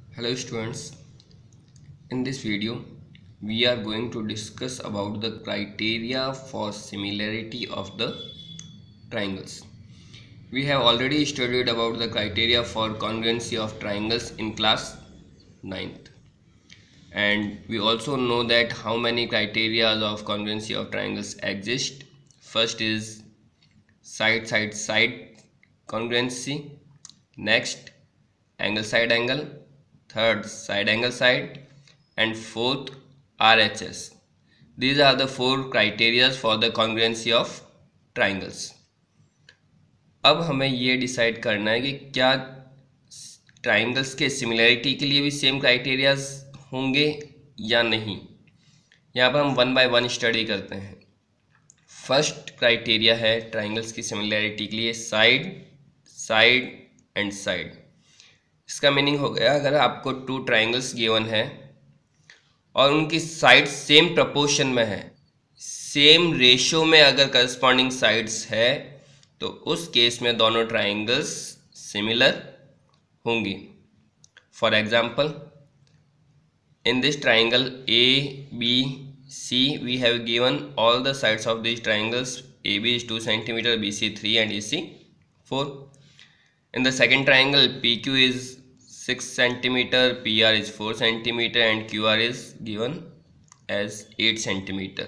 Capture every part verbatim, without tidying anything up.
Hello students, in this video we are going to discuss about the criteria for similarity of the triangles. We have already studied about the criteria for congruency of triangles in class ninth, and we also know that how many criteria of congruency of triangles exist. First is side side side congruency, next angle side angle, third side angle side, and fourth R H S. These are the four criteria for the congruency of triangles. अब हमें ये decide करना है कि क्या triangles के similarity के लिए भी सेम क्राइटेरियाज होंगे या नहीं। यहाँ पर हम वन बाय वन स्टडी करते हैं। फर्स्ट क्राइटेरिया है ट्राइंगल्स की सिमिलरिटी के लिए साइड साइड एंड साइड। इसका मीनिंग हो गया, अगर आपको टू ट्राइंगल्स गिवन है और उनकी साइड सेम प्रपोर्शन में है, सेम रेशो में अगर करस्पॉन्डिंग साइड्स है, तो उस केस में दोनों ट्राइंगल्स सिमिलर होंगी। For example, in this triangle A B C we have given all the sides of this triangles. A B is two centimetre, B C three and A C four. In the second triangle, P Q is six centimeter, P R is four centimeter, and Q R is given as eight centimeter.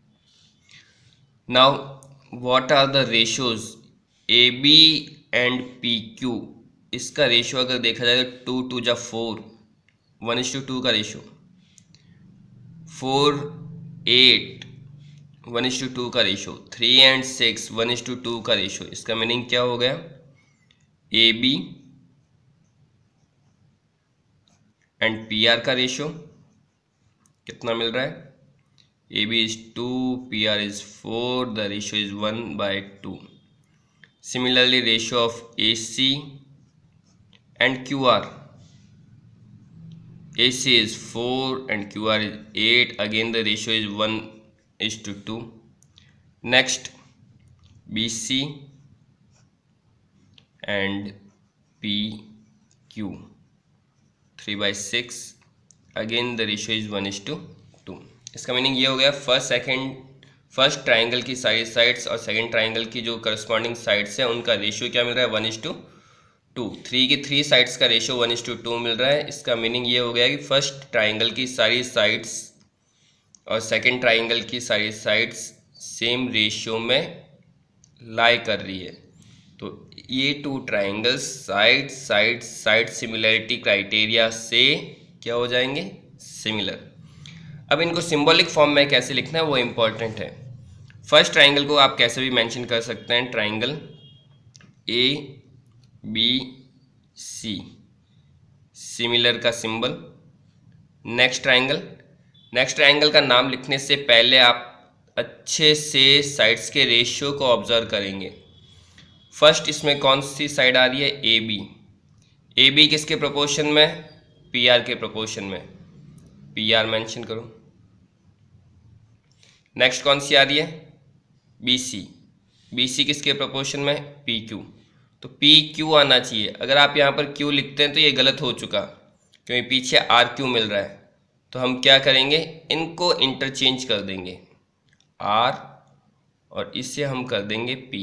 Now, what are the ratios A B and P Q? इसका रेशो अगर देखा जाए तो two to जा four, one is to two का ratio, four eight, one is to two का ratio, three and six, one is to two का रेशो। इसका मीनिंग क्या हो गया? A B and P R का रेशो कितना मिल रहा है? A B is two, P R is four, the ratio is one by two. Similarly ratio of A C and Q R, A C is four and Q R is eight, again the ratio is one is to two. Next B C and P Q, three by six, again the ratio is one is to two. इसका meaning ये हो गया, first second first triangle की side sides और second triangle की जो corresponding sides है उनका रेशियो क्या मिल रहा है? One is to two. Three की थ्री साइड्स का ratio one is to two मिल रहा है. इसका मीनिंग ये हो गया कि फर्स्ट ट्राइंगल की सारी साइड्स और सेकेंड ट्राइंगल की सारी साइड्स सेम रेशियो में लाई कर रही है. तो ये two triangles side side side similarity criteria से क्या हो जाएंगे? सिमिलर. अब इनको सिंबॉलिक फॉर्म में कैसे लिखना है वो इम्पोर्टेंट है. फर्स्ट ट्राइंगल को आप कैसे भी मेंशन कर सकते हैं, triangle A B C, similar का symbol. Next triangle, next triangle का नाम लिखने से पहले आप अच्छे से साइड्स के रेशियो को ऑब्जर्व करेंगे. फर्स्ट इसमें कौन सी साइड आ रही है? A B. ए बी किसके प्रोपोर्शन में? पी आर के प्रोपोर्शन में. पी आर मेंशन करो. नेक्स्ट कौन सी आ रही है? B C. बी सी किसके प्रोपोर्शन में? P Q. तो पी क्यू आना चाहिए. अगर आप यहाँ पर क्यू लिखते हैं तो ये गलत हो चुका, क्योंकि पीछे आर क्यू मिल रहा है. तो हम क्या करेंगे? इनको इंटरचेंज कर देंगे, आर और इससे हम कर देंगे पी.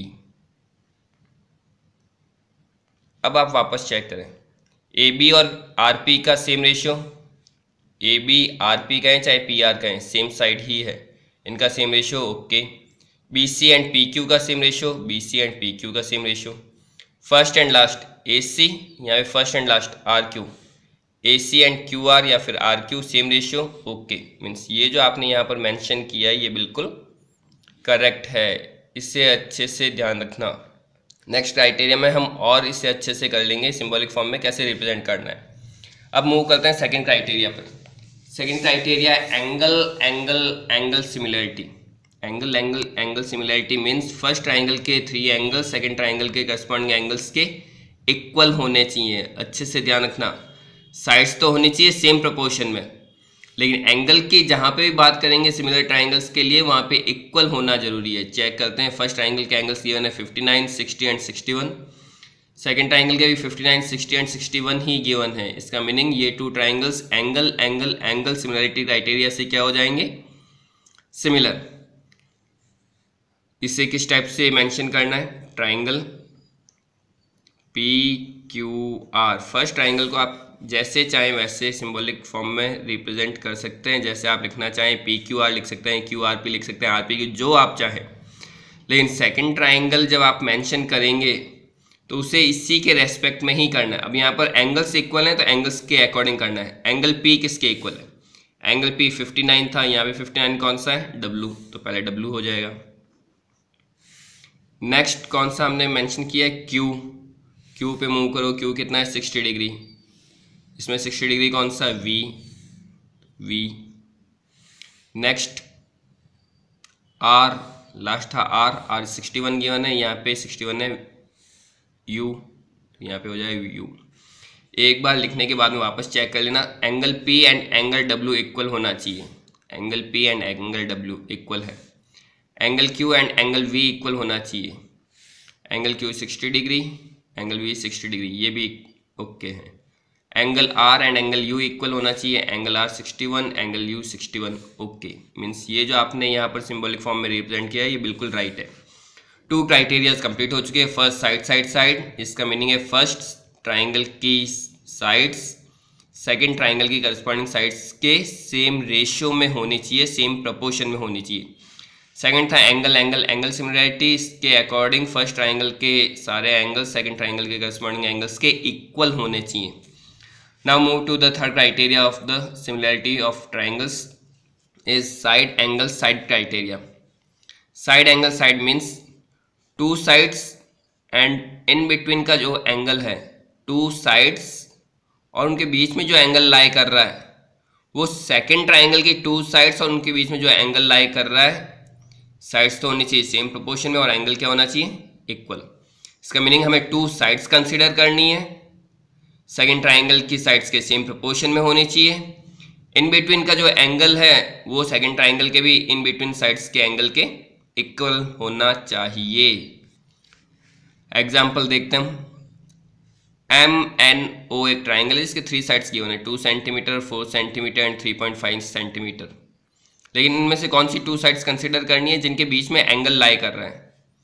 अब आप वापस चेक करें, ए बी और आर पी का same ratio, A B R P का है चाहे पी आर का है, सेम साइड ही है, इनका same ratio okay. B C and P Q का same ratio, B C and P Q का same ratio. First and last A C, यहाँ पे first and last R Q, A C and Q R या फिर R Q same ratio okay. Means ये जो आपने यहाँ पर मेंशन किया है ये बिल्कुल करेक्ट है, इसे अच्छे से ध्यान रखना. नेक्स्ट क्राइटेरिया में हम और इसे अच्छे से कर लेंगे सिंबॉलिक फॉर्म में कैसे रिप्रेजेंट करना है. अब मूव करते हैं सेकंड क्राइटेरिया पर. Second criteria angle angle angle similarity. Angle angle angle similarity means first triangle के थ्री एंगल सेकंड ट्राइंगल के करस्पॉन्डिंग एंगल्स के इक्वल होने चाहिए. अच्छे से ध्यान रखना, साइड्स तो होनी चाहिए सेम प्रोपोर्शन में, लेकिन एंगल की जहाँ पे भी बात करेंगे सिमिलर ट्राइंगल्स के लिए वहाँ पे इक्वल होना जरूरी है. चेक करते हैं, फर्स्ट ट्राइंगल के एंगल्स गिवन है fifty nine, sixty and sixty one. Second triangle के भी fifty nine, sixty and sixty one ही गिवन है। इसका मीनिंग ये two triangles angle angle angle similarity criteria से क्या हो जाएंगे, सिमिलर। इसे किस टाइप से मेंशन करना है, triangle P Q R. First triangle को आप जैसे चाहें वैसे सिंबॉलिक फॉर्म में रिप्रेजेंट कर सकते हैं, जैसे आप लिखना चाहें पी क्यू आर लिख सकते हैं, क्यू आर पी लिख सकते हैं, आर पी क्यू, जो आप चाहें। लेकिन सेकंड ट्राइंगल जब आप मेंशन करेंगे तो उसे इसी के रेस्पेक्ट में ही करना है। अब यहाँ पर एंगल्स इक्वल हैं तो एंगल्स के अकॉर्डिंग करना है। एंगल पी किसके इक्वल है, एंगल पी फिफ्टी नाइन था, यहाँ पे फिफ्टी नाइन कौन सा है, डब्लू, तो पहले डब्लू हो जाएगा। नेक्स्ट कौन सा हमने मेंशन किया है, क्यू। क्यू पे मूव करो, क्यू कितना है, सिक्सटी डिग्री। इसमें सिक्सटी डिग्री कौन सा है, V, V. Next R, last था R, R sixty one given है, यहाँ पे सिक्सटी वन है, यू, यहाँ पे हो जाएगा यू। एक बार लिखने के बाद में वापस चेक कर लेना, angle P and angle W equal होना चाहिए। Angle P and angle W equal है। Angle Q and angle V equal होना चाहिए। Angle Q sixty degree, angle V sixty degree, ये भी ओके है। Angle R and angle U equal होना चाहिए। Angle R sixty one, angle U sixty one, okay. Means ये जो आपने यहाँ पर सिंबॉलिक फॉर्म में रिप्रेजेंट किया है ये बिल्कुल राइट है। टू क्राइटेरियाज कंप्लीट हो चुके हैं। फर्स्ट साइड साइड साइड, इसका मीनिंग है फर्स्ट ट्राइंगल की साइड्स सेकंड ट्राइंगल की करस्पॉन्डिंग साइड्स के सेम रेशियो में होनी चाहिए, सेम प्रपोर्शन में होनी चाहिए। सेकंड था एंगल एंगल एंगल सिमिलरिटी के अकॉर्डिंग फर्स्ट ट्राइंगल के सारे एंगल्स सेकंड ट्राइंगल के करस्पॉन्डिंग एंगल्स के इक्वल होने चाहिए। Now move to the third criteria of the similarity of triangles is side angle side criteria. Side angle side means two sides and in between का जो angle है, to sides और उनके बीच में जो एंगल लाई कर रहा है वो सेकंड ट्राइंगल की टू साइड्स और उनके बीच में जो एंगल लाई कर रहा है, साइड्स तो होनी चाहिए सेम प्रोपोर्शन में और एंगल क्या होना चाहिए, इक्वल। इसका मीनिंग हमें टू साइड्स कंसीडर करनी है, सेकंड ट्राइंगल की साइड्स के सेम प्रोपोर्शन में होनी चाहिए। इन बिटवीन का जो एंगल है वो सेकंड ट्राइंगल के भी इन बिटवीन साइड्स के एंगल के इक्वल होना चाहिए। एग्जाम्पल देखते हैं। एम एन ओ एक ट्राइंगल है जिसके थ्री साइड्स गिवन है, two centimetre, four centimetre and three point five centimetre. लेकिन इनमें से कौन सी टू साइड्स कंसीडर करनी है जिनके बीच में एंगल लाई कर रहा है,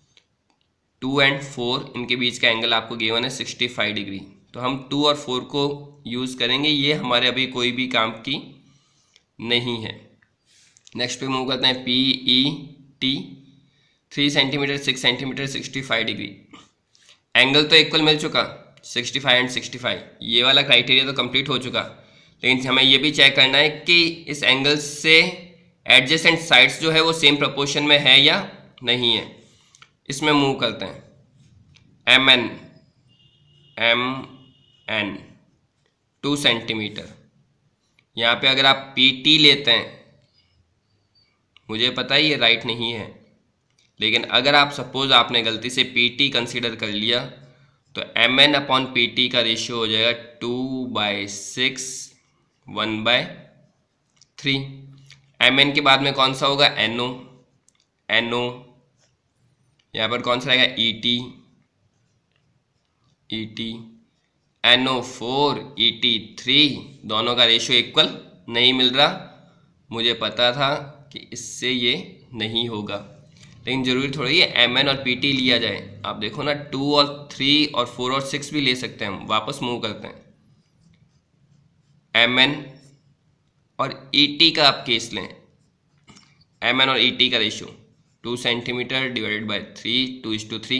टू एंड फोर, इनके बीच का एंगल आपको गिवन है सिक्सटी फाइव डिग्री। तो हम टू और फोर को यूज़ करेंगे, ये हमारे अभी कोई भी काम की नहीं है। नेक्स्ट पे मूव करते हैं, P E T, three centimetre, six centimetre, sixty five degree. Angle तो इक्वल मिल चुका, sixty five and sixty five, ये वाला क्राइटेरिया तो कंप्लीट हो चुका। लेकिन हमें ये भी चेक करना है कि इस एंगल से एडजेसेंट साइड्स जो है वो सेम प्रोपोर्शन में है या नहीं है। इसमें मूव करते हैं, M N, M N two centimetre. यहाँ पे अगर आप पी टी लेते हैं, मुझे पता है ये राइट नहीं है, लेकिन अगर आप सपोज आपने गलती से पी टी कंसिडर कर लिया तो M N upon P T का रेशियो हो जाएगा two by six, one by three. M N के बाद में कौन सा होगा, एन ओ, एन ओ। यहाँ पर कौन सा रहेगा, E T, E T, N O four, E T three. दोनों का रेशियो इक्वल नहीं मिल रहा। मुझे पता था कि इससे ये नहीं होगा, लेकिन ज़रूरी थोड़ी है एम एन और पी टी लिया जाए। आप देखो ना, टू और थ्री और फोर और सिक्स भी ले सकते हैं हम। वापस मूव करते हैं, एम एन और ई टी का आप केस लें। एम एन और ई टी का ratio two centimetre divided by three, two is to three.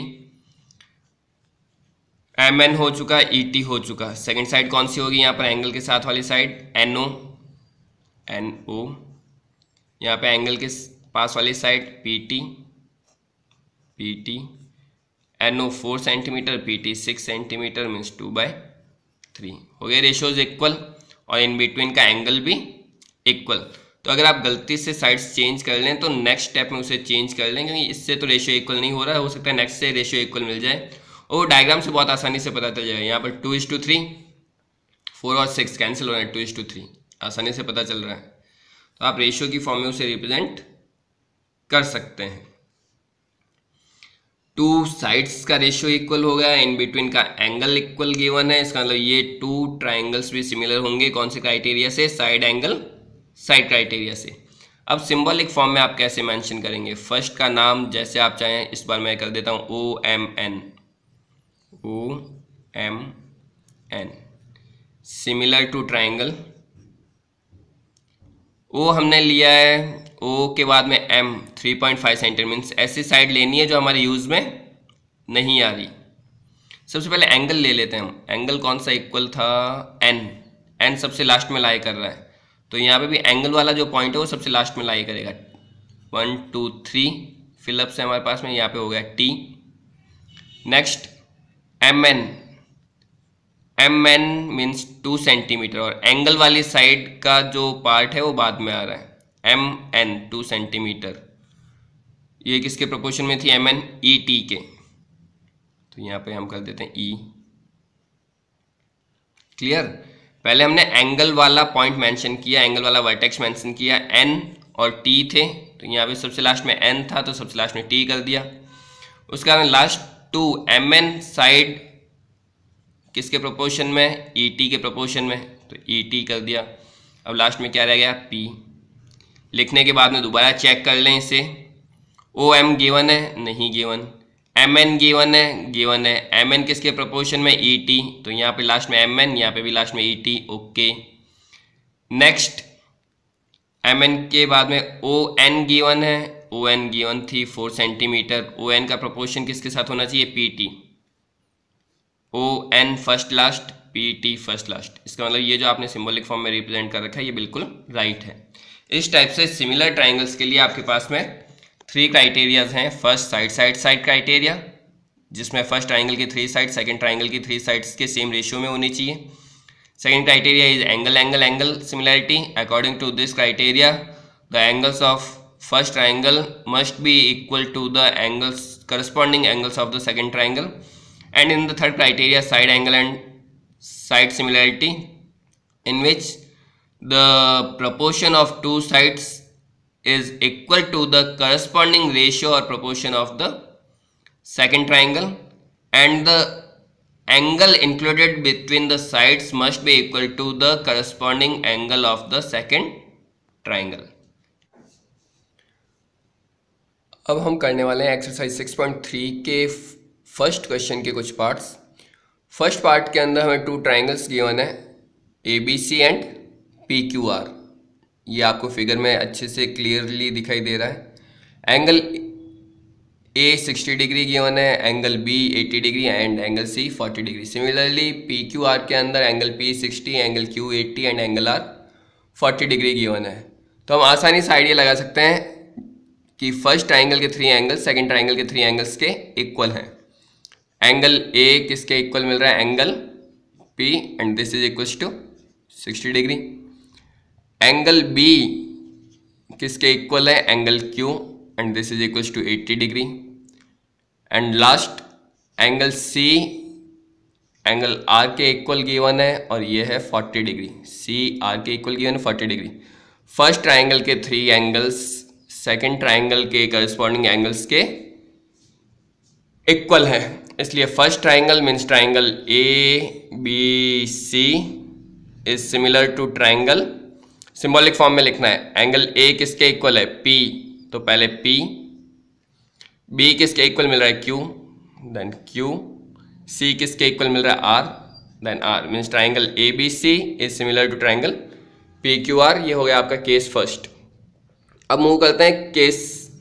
M N हो चुका, ई टी हो चुका। सेकेंड साइड कौन सी होगी यहाँ पर, एंगल के साथ वाली side, N O, N O. यहाँ पे एंगल के पास वाली side P T, P T. N O four centimetre, P T six centimetre, means two by three. हो गए रेशियोज इक्वल और इन बिटवीन का एंगल भी इक्वल। तो अगर आप गलती से साइड्स चेंज कर लें तो नेक्स्ट स्टेप में उसे चेंज कर लें, क्योंकि इससे तो रेशियो इक्वल नहीं हो रहा है। हो सकता है नेक्स्ट से रेशियो इक्वल मिल जाए और डायग्राम से बहुत आसानी से पता चल जाएगा। यहाँ पर two is to three, four और सिक्स कैंसिल हो रहे हैं, टू इज टू थ्री आसानी से पता चल रहा है। तो आप रेशियो की फॉर्म में उसे रिप्रेजेंट कर सकते हैं। टू साइड्स का रेशियो इक्वल होगा, इन बिटवीन का एंगल इक्वल गिवन है, इसका मतलब ये टू ट्राइंगल्स भी सिमिलर होंगे। कौन से क्राइटेरिया से? साइड एंगल साइड क्राइटेरिया से। अब सिंबॉलिक फॉर्म में आप कैसे मेंशन करेंगे? फर्स्ट का नाम जैसे आप चाहें, इस बार मैं कर देता हूँ O M N, O M N, similar to triangle. O हमने लिया है, ओ के बाद में M three point five centimetre, means ऐसी साइड लेनी है जो हमारे यूज में नहीं आ रही। सबसे पहले एंगल ले लेते हैं हम। एंगल कौन सा इक्वल था? एन, एन सबसे लास्ट में लाई कर रहा है, तो यहाँ पे भी एंगल वाला जो पॉइंट है वो सबसे लास्ट में लाई करेगा। वन टू थ्री फिलअप से हमारे पास में यहाँ पे हो गया T. Next M N, M N means two centimetre, और एंगल वाली साइड का जो पार्ट है वो बाद में आ रहा है। एम एन टू सेंटीमीटर, ये किसके प्रोपोर्शन में थी? एम एन ई टी के, तो यहाँ पे हम कर देते हैं ई। क्लियर? पहले हमने एंगल वाला पॉइंट मेंशन किया, एंगल वाला वर्टेक्स मेंशन किया, एन और टी थे, तो यहाँ पे सबसे लास्ट में एन था तो सबसे लास्ट में टी कर दिया। उसके बाद last two M N side किसके प्रोपोर्शन में? ई टी के प्रोपोर्शन में, तो ई टी कर दिया। अब लास्ट में क्या रह गया? पी। लिखने के बाद में दोबारा चेक कर लें इसे। ओ एम गिवन है? नहीं गिवन। एम एन गिवन है? गिवन है। एम एन किसके प्रोपोर्शन में? ई टी, तो यहाँ पे लास्ट में एम एन, यहाँ पे भी लास्ट में E T. Okay. Next M N के बाद में ओ एन गिवन है, ओ एन गिवन थी फोर सेंटीमीटर। ओ एन का प्रोपोर्शन किसके साथ होना चाहिए? P T. O N first last, P T first last. इसका मतलब ये जो आपने सिंबॉलिक फॉर्म में रिप्रेजेंट कर रखा है ये बिल्कुल राइट है। इस टाइप से सिमिलर ट्राइंगल्स के लिए आपके पास में थ्री क्राइटेरियाज हैं। First side side side criteria, जिसमें फर्स्ट ट्राइंगल की थ्री साइड सेकंड ट्राइंगल की थ्री साइड्स के सेम रेशियो में होनी चाहिए। Second criteria is angle angle angle similarity. According to this criteria the angles of first triangle must be equal to the angles corresponding angles of the second triangle. And in the third criteria, side angle and side similarity, in which the proportion of two sides is equal to the corresponding ratio or proportion of the second triangle, and the angle included between the sides must be equal to the corresponding angle of the second triangle. अब हम करने वाले हैं exercise six point three के first question के कुछ parts. First part के अंदर हमें टू ट्राइंगल्स गिवन है, A B C and P Q R. ये आपको फिगर में अच्छे से क्लियरली दिखाई दे रहा है। Angle A sixty degree given है, angle B eighty degree and angle C forty degree. Similarly P Q R के अंदर angle P sixty, angle Q eighty and angle R forty degree given है। तो हम आसानी से आइडिया लगा सकते हैं कि फर्स्ट ट्राइंगल के थ्री एंगल्स सेकंड ट्राइंगल के थ्री एंगल्स के इक्वल हैं। एंगल ए किसके इक्वल मिल रहा है? Angle P, and this is equals to sixty degree. Angle B किसके इक्वल है? Angle Q, and this is equals to eighty degree. And last angle C angle R के equal given है और ये है फोर्टी डिग्री। सी आर के equal given है forty degree. First triangle के थ्री एंगल्स सेकंड ट्राइंगल के corresponding angles के इक्वल है, इसलिए first triangle means triangle A B C is similar to triangle. Symbolic form में लिखना है। एंगल ए किसके इक्वल है? पी, तो पहले पी। बी किसके इक्वल मिल रहा है? Q, then Q. सी किसके इक्वल मिल रहा है? R, then R. Means triangle A B C is similar to triangle P Q R. ये हो गया आपका केस फर्स्ट। अब मूव करते हैं केस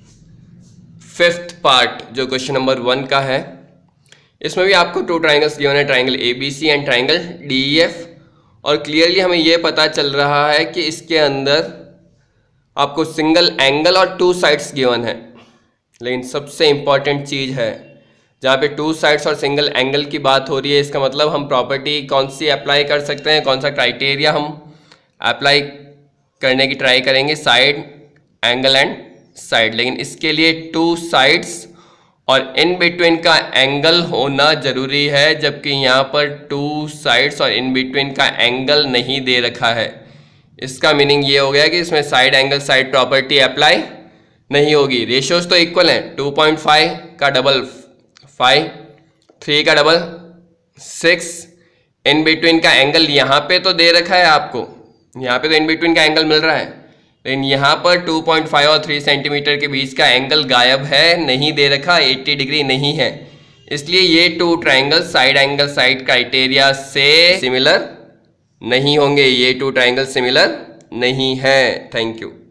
फिफ्थ पार्ट, जो क्वेश्चन नंबर वन का है। इसमें भी आपको टू ट्राइंगल्स गिवन है, triangle A B C and triangle D E F. और क्लियरली हमें यह पता चल रहा है कि इसके अंदर आपको सिंगल एंगल और टू साइड्स गिवन है। लेकिन सबसे इंपॉर्टेंट चीज़ है, जहाँ पे टू साइड्स और सिंगल एंगल की बात हो रही है, इसका मतलब हम प्रॉपर्टी कौन सी अप्लाई कर सकते हैं, कौन सा क्राइटेरिया हम अप्लाई करने की ट्राई करेंगे? Side angle and side. लेकिन इसके लिए टू साइड्स और इन बिटवीन का एंगल होना जरूरी है, जबकि यहाँ पर टू साइड्स और इन बिटवीन का एंगल नहीं दे रखा है। इसका मीनिंग ये हो गया कि इसमें side angle side property apply नहीं होगी। रेशियोज तो इक्वल हैं, टू पॉइंट फाइव का डबल फाइव, थ्री का डबल सिक्स, इन बिटवीन का एंगल यहाँ पे तो दे रखा है आपको, यहाँ पे तो इन बिटवीन का एंगल मिल रहा है, लेकिन यहाँ पर टू पॉइंट फाइव और थ्री सेंटीमीटर के बीच का एंगल गायब है, नहीं दे रखा, अस्सी डिग्री नहीं है। इसलिए ये two triangle side angle side criteria से सिमिलर नहीं होंगे, ये टू ट्राइंगल सिमिलर नहीं है। Thank you.